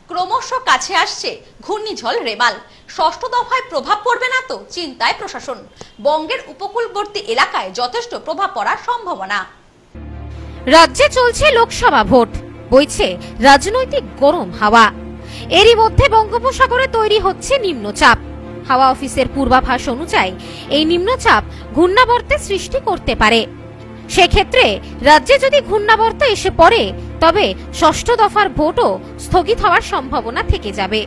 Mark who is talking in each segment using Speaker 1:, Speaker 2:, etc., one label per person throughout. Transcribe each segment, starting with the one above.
Speaker 1: ক্রমশ কাছে আসছে ঘূর্ণিঝড় রেমাল। ষষ্ঠ দফায় প্রভাব পড়বে না তো চিন্তায় প্রশাসন। বঙ্গের উপকূলবর্তী এলাকায় যথেষ্ট প্রভাব পড়ার সম্ভাবনা।
Speaker 2: রাজ্যে চলছে লোকসভা ভোট, বইছে রাজনৈতিক গরম হাওয়া। এরই মধ্যে বঙ্গোপসাগরে তৈরি হচ্ছে নিম্নচাপ। হাওয়া অফিসের পূর্বাভাস অনুযায়ী এই নিম্নচাপ ঘূর্ণাবর্তের সৃষ্টি করতে পারে। সেক্ষেত্রে রাজ্যে যদি ঘূর্ণাবর্ত এসে পড়ে তবে ষষ্ঠ দফার ভোটও স্থগিত হওয়ার সম্ভাবনা থেকে যাবে।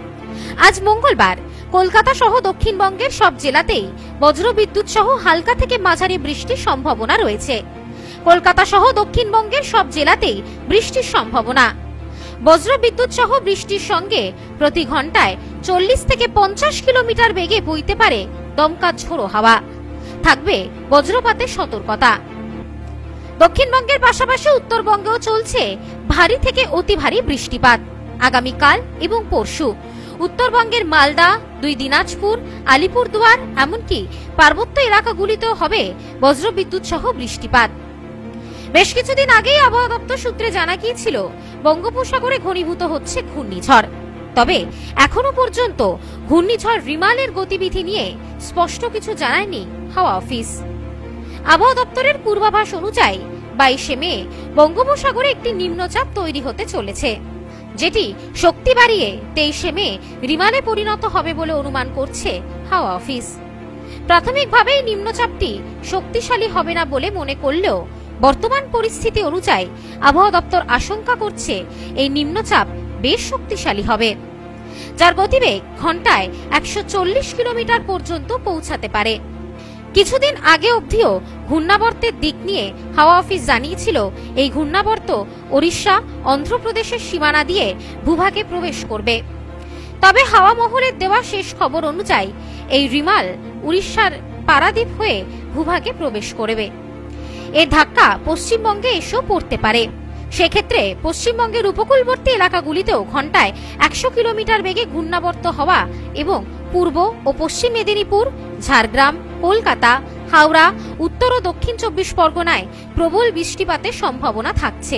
Speaker 2: আজ মঙ্গলবার কলকাতা সহ দক্ষিণবঙ্গের সব জেলাতেই বজ্রবিদ্যুৎ সহ হালকা থেকে মাঝারি বৃষ্টির সম্ভাবনা রয়েছে। কলকাতা সহ দক্ষিণবঙ্গের সব জেলাতেই বৃষ্টির সম্ভাবনা। বজ্রবিদ্যুৎ সহ বৃষ্টির সঙ্গে প্রতি ঘন্টায় 40 থেকে 50 কিলোমিটার বেগে বইতে পারে দমকা ঝোড়ো হাওয়া। থাকবে বজ্রপাতের সতর্কতা। দক্ষিণবঙ্গের পাশাপাশি উত্তরবঙ্গেও চলছে ভারী থেকে অতি ভারী বৃষ্টিপাত। আগামীকাল এবং পরশু উত্তরবঙ্গের মালদা, দিনাজপুর, আলিপুরদুয়ার এমনকি পার্বত্য এলাকাগুলিতেও হবে বজ্রবিদ্যুৎ সহ বৃষ্টিপাত। বেশ কিছুদিন আগেই আবহাওয়া দপ্তর সূত্রে জানা গিয়েছিল বঙ্গোপসাগরে ঘনীভূত হচ্ছে ঘূর্ণিঝড়। তবে এখনো পর্যন্ত ঘূর্ণিঝড় রিমালের গতিবিধি নিয়ে স্পষ্ট কিছু জানায়নি হাওয়া অফিস। আবহাওয়া দপ্তরের পূর্বাভাস অনুযায়ী 22শে মে বঙ্গোপসাগরে একটি নিম্নচাপ তৈরি হতে চলেছে, যেটি শক্তি বাড়িয়ে 23শে মে রিমালে পরিণত হবে বলে অনুমান করছে হাওয়া অফিস। প্রাথমিকভাবে এই নিম্নচাপটি শক্তিশালী হবে না বলে মনে করলেও বর্তমান পরিস্থিতি অনুযায়ী আবহাওয়া দপ্তর আশঙ্কা করছে এই নিম্নচাপ বেশ শক্তিশালী হবে, যার গতিবেগ ঘন্টায় 140 কিলোমিটার পর্যন্ত পৌঁছাতে পারে। কিছুদিন আগে অবধিও ঘূর্ণাবর্তের দিক নিয়ে হাওয়া অফিস জানিয়েছিল এই ঘূর্ণাবর্ত ওড়িশা, অন্ধ্রপ্রদেশের সীমানা দিয়ে ভূভাগে প্রবেশ করবে। তবে হাওয়া মহলের দেওয়া শেষ খবর অনুযায়ী এই রিমাল উড়িষ্যার পারাদ্বীপ হয়ে ভূভাগে প্রবেশ করবে। এর ধাক্কা পশ্চিমবঙ্গে এসেও পড়তে পারে। সেক্ষেত্রে পশ্চিমবঙ্গের উপকূলবর্তী এলাকাগুলিতেও ঘন্টায় 100 কিলোমিটার বেগে ঘূর্ণাবর্ত হওয়া এবং পূর্ব ও পশ্চিম মেদিনীপুর, ঝাড়গ্রাম, কলকাতা, হাওড়া, উত্তর ও দক্ষিণ 24 পরগনায় প্রবল বৃষ্টিপাতের সম্ভাবনা থাকছে।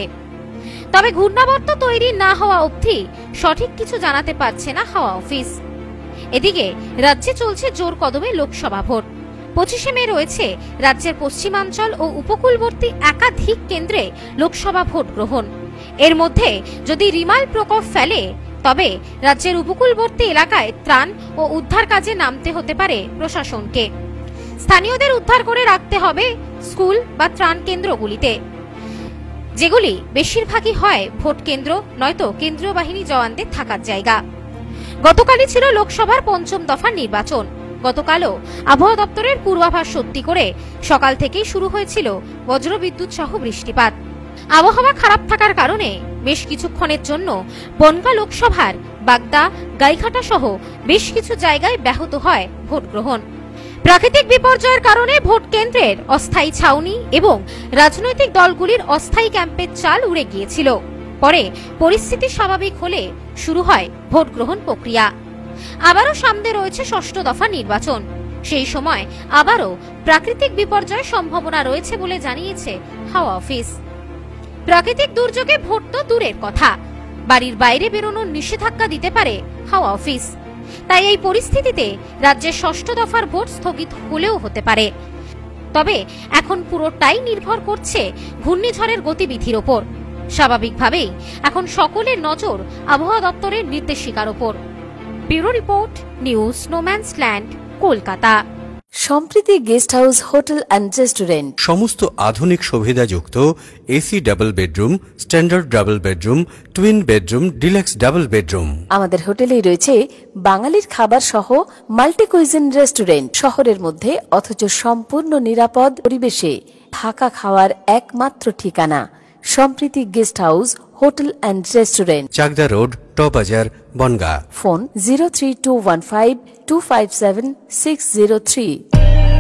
Speaker 2: তবে ঘূর্ণাবর্ত তৈরি না হওয়া অবধি সঠিক কিছু জানাতে পারছে না হাওয়া অফিস। এদিকে রাজ্যে চলছে জোর কদমে লোকসভা ভোট। 25শে মে রয়েছে রাজ্যের পশ্চিমাঞ্চল ও উপকূলবর্তী একাধিক কেন্দ্রে লোকসভা ভোট গ্রহণ। এর মধ্যে যদি রিমাল প্রকোপ ফেলে তবে রাজ্যের উপকূলবর্তী এলাকায় ত্রাণ ও উদ্ধার কাজে নামতে হতে পারে প্রশাসনকে। স্থানীয়দের উদ্ধার করে রাখতে হবে স্কুল বা ত্রাণ কেন্দ্রগুলিতে, যেগুলি বেশিরভাগই হয় ভোট কেন্দ্র নয়তো কেন্দ্রীয় বাহিনী জওয়ানদের থাকার জায়গা। গতকালই ছিল লোকসভার 5ম দফার নির্বাচন। গতকালও আবহাওয়া দপ্তরের পূর্বাভাস সত্যি করে সকাল থেকেই শুরু হয়েছিল বজ্রবিদ্যুৎ সহ বৃষ্টিপাত। আবহাওয়া খারাপ থাকার কারণে বেশ কিছুক্ষণের জন্য বনগাঁ লোকসভার বাগদা, গাইঘাটা সহ বেশ কিছু জায়গায় ব্যাহত হয় ভোট গ্রহণ। প্রাকৃতিক বিপর্যয়ের কারণে ভোট কেন্দ্রের অস্থায়ী ছাউনি এবং রাজনৈতিক দলগুলির অস্থায়ী ক্যাম্পের চাল উড়ে গিয়েছিল। পরে পরিস্থিতি স্বাভাবিক হলে শুরু হয় ভোট গ্রহণ প্রক্রিয়া। আবারও সামনে রয়েছে ষষ্ঠ দফা নির্বাচন। সেই সময় আবারও প্রাকৃতিক বিপর্যয়ের সম্ভাবনা রয়েছে বলে জানিয়েছে হাওয়া অফিস। প্রাকৃতিক দুর্যোগে ভোট তো দূরের কথা, বাড়ির বাইরে বেরোনোর নিষেধাজ্ঞা দিতে পারে হাওয়া অফিস। তাই এই পরিস্থিতিতে রাজ্যের ষষ্ঠ দফার ভোট স্থগিত হলেও হতে পারে। তবে এখন পুরোটাই নির্ভর করছে ঘূর্ণিঝড়ের গতিবিধির ওপর। স্বাভাবিকভাবেই এখন সকলের নজর আবহাওয়া দপ্তরের নির্দেশিকার ওপর। Bureau report, news no man's land, Kolkata.
Speaker 3: Sampriti guest house, hotel and restaurant.
Speaker 4: সমস্ত আধুনিক সুবিধাযুক্ত AC double bedroom, standard double bedroom, twin bedroom, deluxe double bedroom.
Speaker 3: আমাদের হোটেলেই রয়েছে বাঙালির খাবার সহ মাল্টি কুইজিন রেস্টুরেন্ট। শহরের মধ্যে অথচ সম্পূর্ণ নিরাপদ পরিবেশে থাকা খাওয়ার একমাত্র ঠিকানা Sampriti guest house, hotel and restaurant,
Speaker 4: Chakdah road, টবাজার, বনগাঁ।
Speaker 3: ফোন 03215257603।